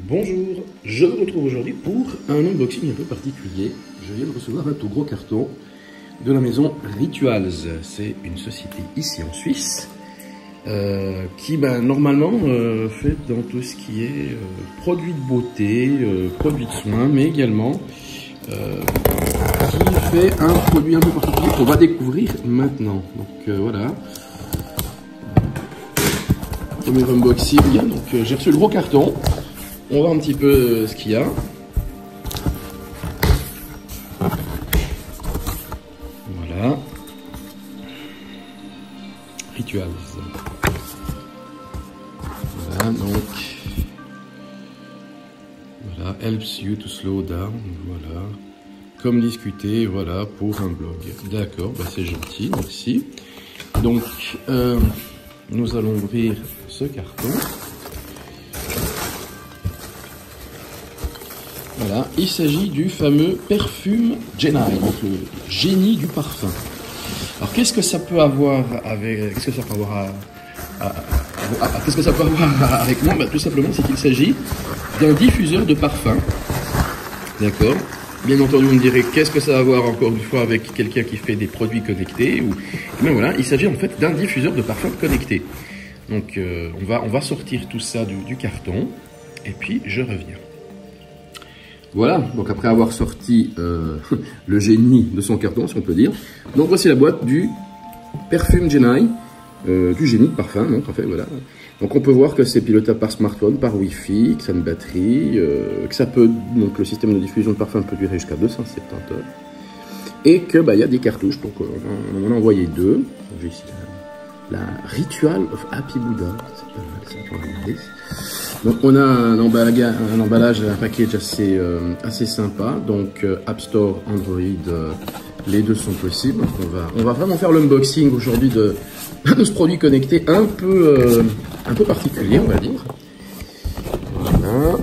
Bonjour, je vous retrouve aujourd'hui pour un unboxing un peu particulier. Je viens de recevoir un tout gros carton de la maison Rituals. C'est une société ici en Suisse qui normalement fait dans tout ce qui est produits de beauté, produits de soins, mais également qui fait un produit un peu particulier qu'on va découvrir maintenant. Donc voilà. Premier unboxing, donc j'ai reçu le gros carton. On va voir un petit peu ce qu'il y a. Voilà. Rituals. Voilà, donc. Voilà, helps you to slow down. Voilà. Comme discuté, voilà, pour un blog. D'accord, bah c'est gentil, merci. Donc, nous allons ouvrir ce carton. Voilà, il s'agit du fameux Perfume Genii, donc le génie du parfum. Alors qu'est-ce que ça peut avoir avec, qu'est-ce que ça peut avoir avec moi? Tout simplement, c'est qu'il s'agit d'un diffuseur de parfum. D'accord. Bien entendu, vous me direz qu'est-ce que ça va avoir encore une fois avec quelqu'un qui fait des produits connectés ou. Mais voilà, il s'agit en fait d'un diffuseur de parfum connecté. Donc on va sortir tout ça du carton et puis je reviens. Voilà, donc après avoir sorti le génie de son carton, si on peut dire, donc voici la boîte du Perfume Genii, du génie de parfum, donc en fait voilà. Donc on peut voir que c'est pilotable par smartphone, par Wi-Fi, que ça a une batterie, que ça peut, donc le système de diffusion de parfum peut durer jusqu'à 270 heures, et que il y a des cartouches, donc on en a envoyé deux. J'ai ici la Ritual of Happy Buddha, c'est pas mal ça, on va regarder. Donc on a un emballage, un package assez sympa. Donc App Store, Android, les deux sont possibles. On va vraiment faire l'unboxing aujourd'hui de ce produit connecté un peu particulier, on va dire. Voilà.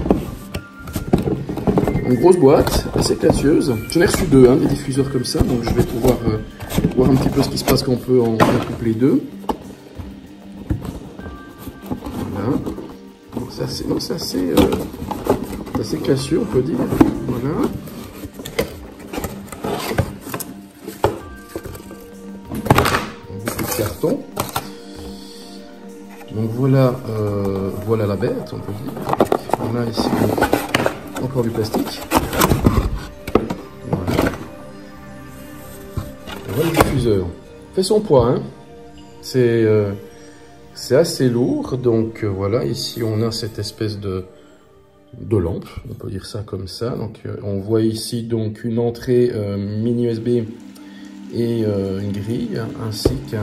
Une grosse boîte, assez classieuse. J'en ai reçu deux, des diffuseurs comme ça, donc je vais pouvoir voir un petit peu ce qui se passe quand on peut en coupler deux. Voilà. C'est assez classieux, on peut dire. Voilà. Beaucoup de carton. Donc voilà la bête, on peut dire. On a ici encore du plastique. Voilà. Et voilà le diffuseur. Fait son poids, hein. C'est assez lourd, donc voilà, ici on a cette espèce de lampe, on peut dire ça comme ça. Donc on voit ici donc une entrée mini USB et une grille, ainsi qu'un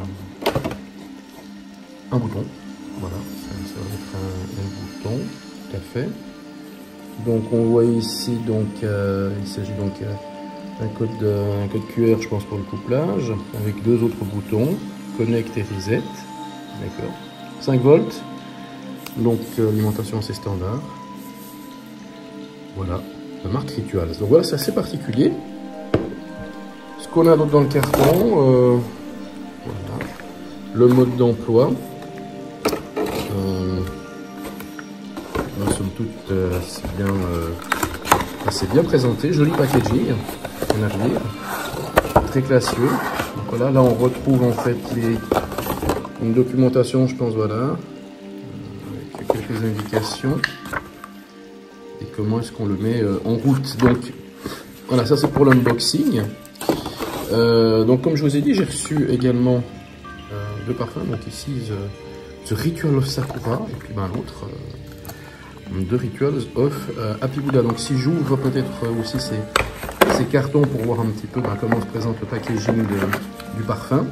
bouton. Voilà, ça va être un bouton, tout à fait. Donc on voit ici donc il s'agit donc d'un code QR, je pense, pour le couplage, avec deux autres boutons, Connect et Reset. D'accord. 5 volts. Donc l'alimentation assez standard. Voilà. La marque Rituals. Donc voilà, c'est assez particulier. Ce qu'on a d'autre dans le carton. Voilà. Le mode d'emploi. Somme toute assez bien présenté. Joli packaging en arrière. Très classieux. Donc voilà, là on retrouve en fait une documentation, je pense, voilà, avec quelques indications et comment est-ce qu'on le met en route. Donc voilà, ça c'est pour l'unboxing. Donc comme je vous ai dit, j'ai reçu également deux parfums. Donc ici The Ritual of Sakura et puis l'autre The Rituals of Happy Buddha. Donc si j'ouvre peut-être aussi ces cartons pour voir un petit peu comment se présente le packaging du parfum.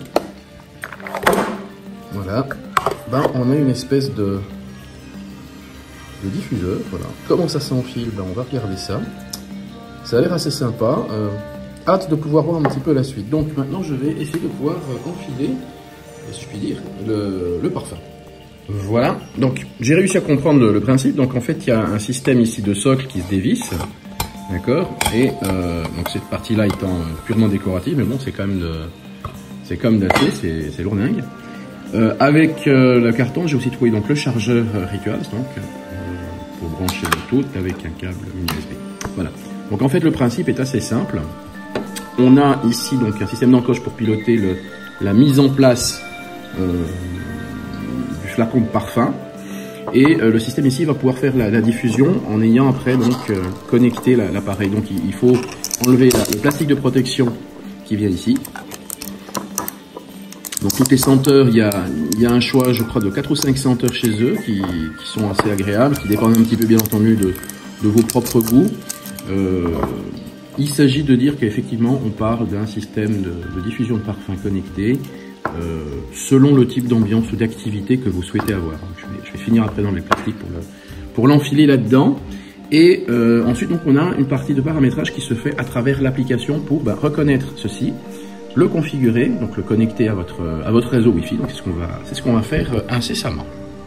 Voilà, on a une espèce de diffuseur, voilà. Comment ça s'enfile, on va regarder ça. Ça a l'air assez sympa. Hâte de pouvoir voir un petit peu la suite. Donc maintenant, je vais essayer de pouvoir enfiler, si je puis dire, le parfum. Voilà, donc j'ai réussi à comprendre le principe. Donc en fait, il y a un système ici de socle qui se dévisse. D'accord. Et donc cette partie-là étant purement décorative, mais bon, c'est quand même d'acier, c'est lourdingue. Avec le carton, j'ai aussi trouvé donc le chargeur Rituals, donc pour brancher le tout avec un câble mini USB. Voilà. Donc en fait le principe est assez simple. On a ici donc un système d'encoche pour piloter la mise en place du flacon de parfum. Et le système ici va pouvoir faire la diffusion en ayant après donc connecté l'appareil. Donc il faut enlever le plastique de protection qui vient ici. Donc toutes les senteurs, il y a un choix je crois de 4 ou 5 senteurs chez eux qui sont assez agréables, qui dépendent un petit peu bien entendu de vos propres goûts. Il s'agit de dire qu'effectivement on parle d'un système de diffusion de parfum connecté selon le type d'ambiance ou d'activité que vous souhaitez avoir. Donc, je vais finir après dans les plastiques pour l'enfiler là-dedans. Et ensuite donc on a une partie de paramétrage qui se fait à travers l'application pour reconnaître ceci, le configurer, donc le connecter à votre réseau Wi-Fi. Donc c'est ce qu'on va faire incessamment.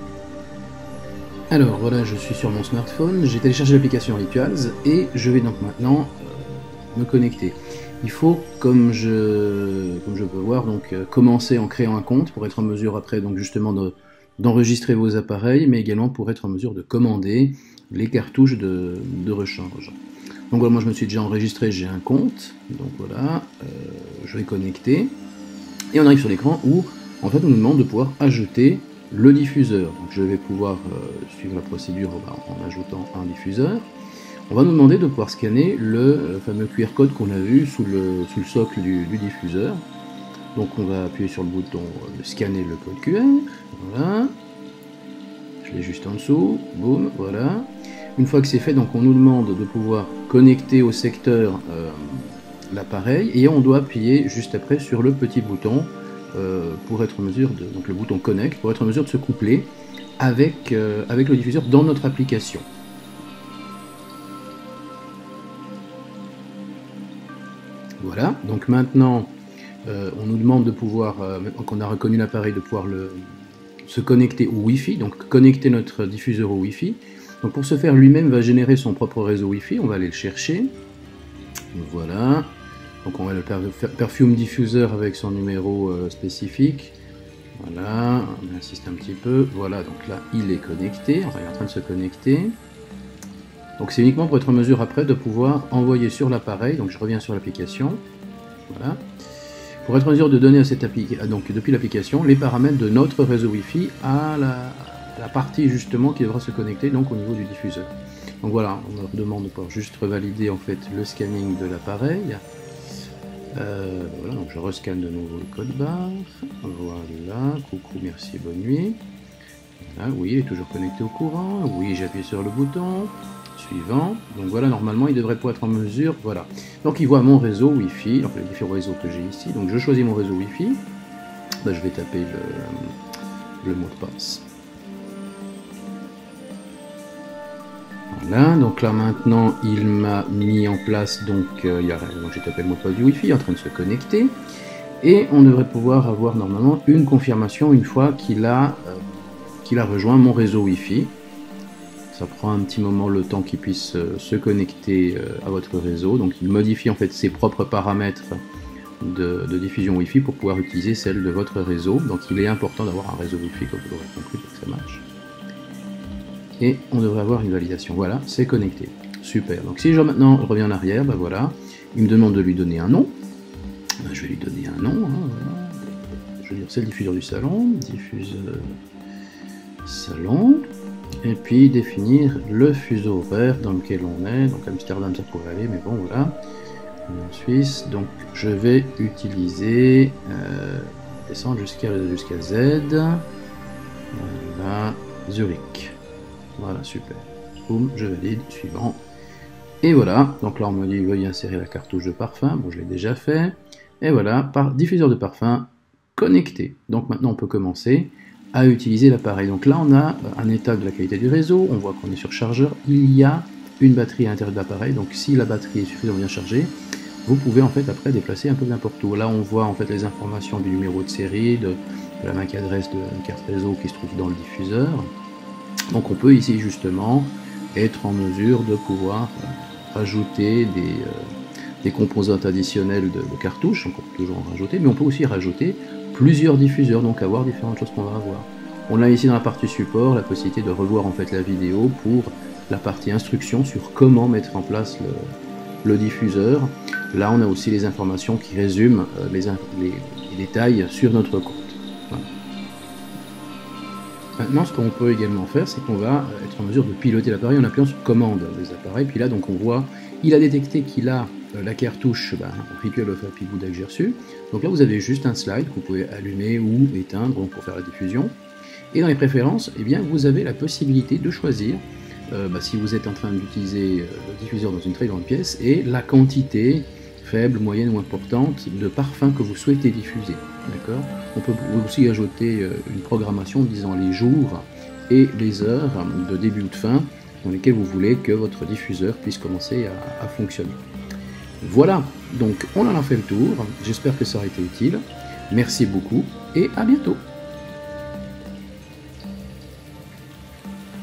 Alors voilà, je suis sur mon smartphone, j'ai téléchargé l'application Rituals et je vais donc maintenant me connecter. Il faut, comme je peux voir, donc commencer en créant un compte pour être en mesure après donc justement d'enregistrer vos appareils, mais également pour être en mesure de commander les cartouches de rechange. Donc voilà, moi je me suis déjà enregistré, j'ai un compte, donc voilà, je vais connecter, et on arrive sur l'écran où en fait on nous demande de pouvoir ajouter le diffuseur. Donc je vais pouvoir suivre la procédure en ajoutant un diffuseur. On va nous demander de pouvoir scanner le fameux QR code qu'on a vu sous le socle du diffuseur. Donc on va appuyer sur le bouton de scanner le code QR, voilà. Je l'ai juste en dessous, boum, voilà. Une fois que c'est fait, donc on nous demande de pouvoir connecter au secteur l'appareil et on doit appuyer juste après sur le petit bouton pour être en mesure donc le bouton connect, pour être en mesure de se coupler avec le diffuseur dans notre application. Voilà, donc maintenant on nous demande de pouvoir, maintenant qu'on a reconnu l'appareil, de pouvoir se connecter au Wi-Fi, donc connecter notre diffuseur au Wi-Fi. Donc pour ce faire, lui-même va générer son propre réseau Wi-Fi, on va aller le chercher. Voilà, donc on va le Perfume Diffuser avec son numéro spécifique. Voilà, on insiste un petit peu, voilà, donc là il est connecté, enfin il est en train de se connecter. Donc c'est uniquement pour être en mesure après de pouvoir envoyer sur l'appareil, donc je reviens sur l'application, voilà, pour être en mesure de donner à cette application, donc depuis l'application, les paramètres de notre réseau Wi-Fi à la partie justement qui devra se connecter donc au niveau du diffuseur. Donc voilà, on leur demande de pouvoir juste revalider en fait le scanning de l'appareil. Voilà, donc je rescanne de nouveau le code barre, voilà, coucou, merci, bonne nuit. Voilà, oui, il est toujours connecté au courant, oui, j'appuie sur le bouton. Suivant, donc voilà, normalement il devrait pouvoir être en mesure, voilà, donc il voit mon réseau Wi-Fi, donc les différents réseaux que j'ai ici, donc je choisis mon réseau Wi-Fi, ben, je vais taper le mot de passe. Voilà, donc là maintenant il m'a mis en place, donc j'ai tapé le mot de passe du Wi-Fi, en train de se connecter, et on devrait pouvoir avoir normalement une confirmation une fois qu'il a rejoint mon réseau Wi-Fi. Ça prend un petit moment le temps qu'il puisse se connecter à votre réseau. Donc il modifie en fait ses propres paramètres de diffusion Wi-Fi pour pouvoir utiliser celle de votre réseau. Donc il est important d'avoir un réseau Wi-Fi comme vous l'aurez compris pour que ça marche. Et on devrait avoir une validation. Voilà, c'est connecté. Super. Donc si je maintenant reviens en arrière, ben voilà, il me demande de lui donner un nom. Ben, je vais lui donner un nom. Hein, voilà. Je veux dire c'est le diffuseur du salon. Diffuseur salon. Et puis définir le fuseau horaire dans lequel on est, donc Amsterdam ça pourrait aller, mais bon voilà, en Suisse, donc je vais utiliser, descendre jusqu'à Z, voilà, Zurich, voilà, super, boum, je valide, suivant, et voilà, donc là on me dit veuillez insérer la cartouche de parfum, bon je l'ai déjà fait, et voilà, par diffuseur de parfum connecté, donc maintenant on peut commencer à utiliser l'appareil. Donc là on a un état de la qualité du réseau, on voit qu'on est sur chargeur, il y a une batterie à l'intérieur de l'appareil, donc si la batterie est suffisamment bien chargée, vous pouvez en fait après déplacer un peu n'importe où. Là on voit en fait les informations du numéro de série, de la MAC adresse de la carte réseau qui se trouve dans le diffuseur. Donc on peut ici justement être en mesure de pouvoir rajouter des composantes additionnelles de cartouches, on peut toujours en rajouter, mais on peut aussi rajouter plusieurs diffuseurs, donc avoir différentes choses qu'on va avoir. On a ici dans la partie support la possibilité de revoir en fait la vidéo pour la partie instruction sur comment mettre en place le diffuseur. Là, on a aussi les informations qui résument les détails sur notre compte. Voilà. Maintenant, ce qu'on peut également faire, c'est qu'on va être en mesure de piloter l'appareil en appuyant sur commande des appareils. Puis là, donc, on voit, il a détecté qu'il a la cartouche Rituel of Happy Buddha que j'ai reçue. Donc là, vous avez juste un slide que vous pouvez allumer ou éteindre pour faire la diffusion. Et dans les préférences, eh bien, vous avez la possibilité de choisir, si vous êtes en train d'utiliser le diffuseur dans une très grande pièce, et la quantité faible, moyenne ou importante de parfums que vous souhaitez diffuser. D'accord ? On peut aussi ajouter une programmation disant les jours et les heures de début ou de fin dans lesquels vous voulez que votre diffuseur puisse commencer à fonctionner. Voilà, donc on en a fait le tour. J'espère que ça aura été utile. Merci beaucoup et à bientôt.